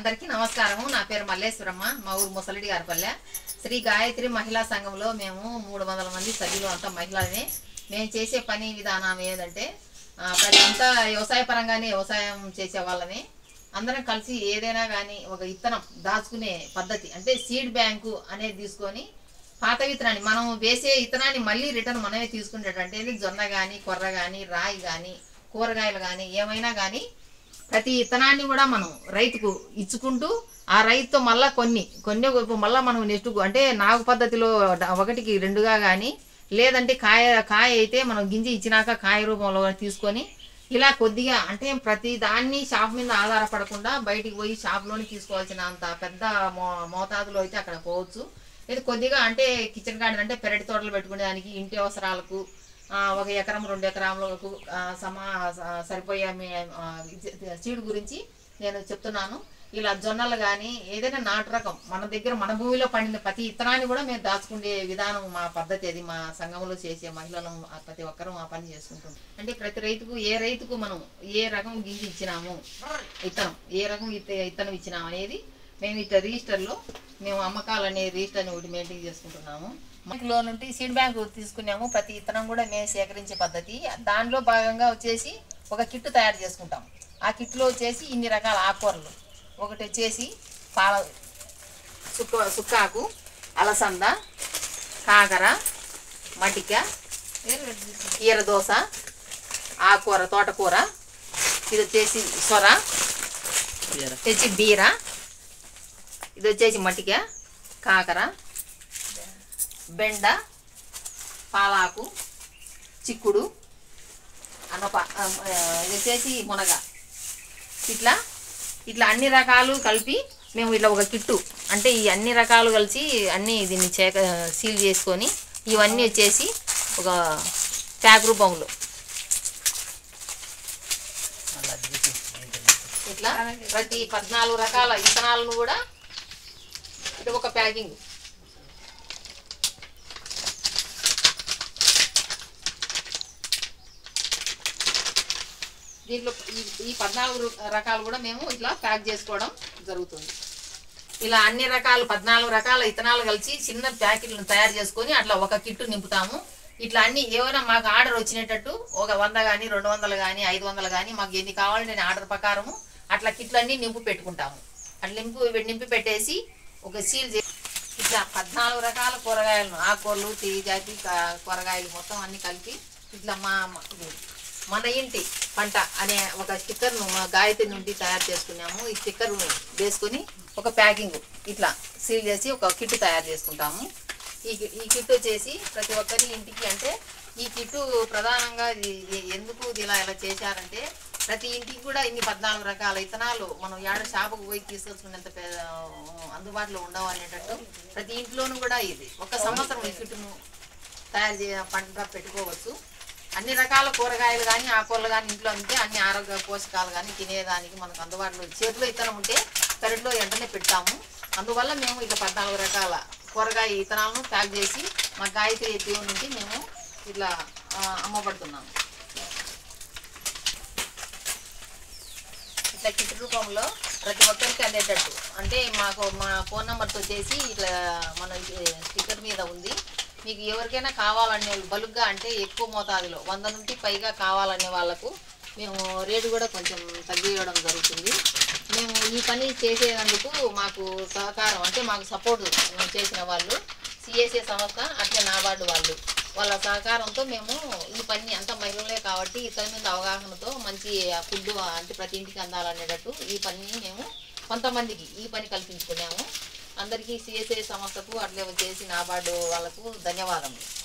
అందరికీ నమస్కారము. నా పేరు మల్లేశ్వరమ్మ. మా ఊరు ముసలిడి గారిపల్లె. శ్రీ గాయత్రి మహిళా సంఘంలో మేము 300 మంది సభ్యులు, అంతా మహిళలనే. మేము చేసే పని విధానం ఏంటంటే అంతా వ్యవసాయ పరంగానే వ్యవసాయం చేసే వాళ్ళని అందరం కలిసి ఏదైనా కానీ ఒక విత్తనం దాచుకునే పద్ధతి అంటే సీడ్ బ్యాంకు అనేది తీసుకొని పాత విత్తనాన్ని మనం వేసే విత్తనాన్ని మళ్ళీ రిటర్న్ మనమే తీసుకునేటంటే జొన్న కానీ, కొర్ర కానీ, రాయి కానీ, కూరగాయలు కానీ ఏమైనా కానీ ప్రతి విత్తనాన్ని కూడా మనం రైతుకు ఇచ్చుకుంటూ ఆ రైతుతో మళ్ళీ కొన్ని మళ్ళీ మనం నెక్స్ట్ అంటే నాగు పద్ధతిలో 1కి 2గా కానీ లేదంటే కాయ అయితే మనం గింజ ఇచ్చినాక కాయ రూపంలో తీసుకొని ఇలా కొద్దిగా అంటే ప్రతి దాన్ని షాప్ మీద ఆధారపడకుండా బయటికి పోయి షాప్లోని తీసుకోవాల్సిన అంత పెద్ద మోతాదులో అయితే అక్కడ పోవచ్చు. ఇది కొద్దిగా అంటే కిచెన్ గార్డెన్ అంటే పెరటి తోటలు పెట్టుకునే దానికి ఇంటి అవసరాలకు 1 ఎకరం 2 ఎకరాలకు సరిపోయే సీడ్ గురించి నేను చెప్తున్నాను. ఇలా జొన్నలు కానీ ఏదైనా నాటు రకం మన దగ్గర మన భూమిలో పండిన ప్రతి విత్తనాన్ని కూడా మేము దాచుకునే విధానం మా పద్ధతి. అది మా సంఘంలో చేసే మహిళలు ప్రతి ఒక్కరూ ఆ పని చేసుకుంటాం. అంటే ప్రతి రైతుకు ఏ రైతుకు మనం ఏ రకం గింజ ఇచ్చినాము, విత్తనం ఏ రకం విత్తనం ఇచ్చినాము అనేది మేము ఇట్లా రిజిస్టర్లో మేము అమ్మకాలు అనే రిజిస్టర్ని ఒకటి మెయింటైన్ చేసుకుంటున్నాము. లో నుండి సీడ్ బ్యాంక్ తీసుకున్నాము. ప్రతి విత్తనం కూడా మేము సేకరించే పద్ధతి. దానిలో భాగంగా వచ్చేసి ఒక కిట్ తయారు చేసుకుంటాం. ఆ కిట్లో వచ్చేసి ఇన్ని రకాల ఆకుకూరలు, ఒకటి వచ్చేసి పాల సుక్కాకు, అలసంద, కాకర, మటిక, ఈరదోస, ఆకుకూర, తోటకూర, ఇది వచ్చేసి సొర, తెచ్చి బీర, ఇది వచ్చేసి మటిక, కాకర, బెండ, పాలాకు, చిక్కుడు, ఇది వచ్చేసి మునగ. ఇట్లా అన్ని రకాలు కలిపి మేము ఇట్లా ఒక కిట్టు అంటే ఈ అన్ని రకాలు కలిసి అన్నీ దీన్ని సీల్ చేసుకొని ఇవన్నీ వచ్చేసి ఒక ప్యాక్ రూపంలో ఇట్లా ప్రతి 14 రకాల విత్తనాలను కూడా ఇది ఒక ప్యాకింగ్. దీంట్లో ఈ 14 రకాలు కూడా మేము ఇట్లా ప్యాక్ చేసుకోవడం జరుగుతుంది. ఇలా అన్ని రకాలు 14 రకాల విత్తనాలు కలిసి చిన్న ప్యాకెట్లను తయారు చేసుకొని అట్లా ఒక కిట్టు నింపుతాము. ఇట్లా అన్ని ఏమైనా మాకు ఆర్డర్ వచ్చినట్టు ఒక 100 కానీ 200 కానీ 500 కానీ మాకు ఎన్ని కావాలంటే నేను ఆర్డర్ ప్రకారము అట్లా కిట్లు అన్నీ నింపు పెట్టుకుంటాము. అట్లా నింపి పెట్టేసి ఒక సీల్ చేసి ఇట్లా 14 రకాల కూరగాయలను ఆకుకూరలు, తీజాతి కూరగాయలు మొత్తం అన్ని కలిపి ఇట్లా మన ఇంటి పంట అనే ఒక స్టిక్కర్ను మా గాయత్రి నుండి తయారు చేసుకున్నాము. ఈ స్టిక్కర్ వేసుకొని ఒక ప్యాకింగ్ ఇట్లా సీల్ చేసి ఒక కిట్ తయారు చేసుకుంటాము. ఈ కిట్ వచ్చేసి ప్రతి ఒక్కరి ఇంటికి అంటే ఈ కిట్టు ప్రధానంగా ఎందుకు ఇలా చేశారంటే ప్రతి ఇంటికి కూడా ఇన్ని 14 రకాల విత్తనాలు మనం షాపుకు పోయి తీసుకొచ్చుకునేంత అందుబాటులో ఉండవు అనేటట్టు ప్రతి ఇంట్లోనూ కూడా ఇది ఒక సంవత్సరం ఈ కిట్టును తయారు పంట పెట్టుకోవచ్చు. అన్ని రకాల కూరగాయలు కానీ ఆకుకూరలు కానీ ఇంట్లో ఉంటే అన్ని ఆరోగ్య పోషకాలు కానీ తినేదానికి మనకు అందుబాటులో చేతిలో విత్తనం ఉంటే పెరట్లో వెంటనే పెడతాము. అందువల్ల మేము ఇట్లా 14 రకాల కూరగాయ విత్తనాలను ప్యాక్ చేసి మా గాయత్రి దేవుడి నుంచి మేము ఇట్లా అమ్మబడుతున్నాము. ఇట్లా కిట్ రూపంలో ప్రతి ఒక్కరికి అందేటట్టు అంటే మాకు మా ఫోన్ నెంబర్తో చేసి ఇట్లా మన స్టిక్కర్ మీద ఉంది. మీకు ఎవరికైనా కావాలనే బలుగ్గా అంటే ఎక్కువ మోతాదులో 100 నుండి పైగా కావాలనే వాళ్ళకు మేము రేటు కూడా కొంచెం తగ్గియడం జరుగుతుంది. మేము ఈ పని చేసేందుకు మాకు సహకారం అంటే మాకు సపోర్ట్ చేసిన వాళ్ళు సిఎస్ఏ సంస్థ అట్లే నాబార్డు వాళ్ళ సహకారంతో మేము ఈ పని అంత మహిళలే కాబట్టి ఇతని మీద అవగాహనతో మంచి ఫుడ్ అంటే ప్రతి ఇంటికి అందాలనేటట్టు ఈ పని మేము కొంతమందికి ఈ పని కల్పించుకున్నాము. అందరికీ సిఎస్ఐ సంస్థకు అట్లే వచ్చేసి నాబార్డు వాళ్ళకు ధన్యవాదములు.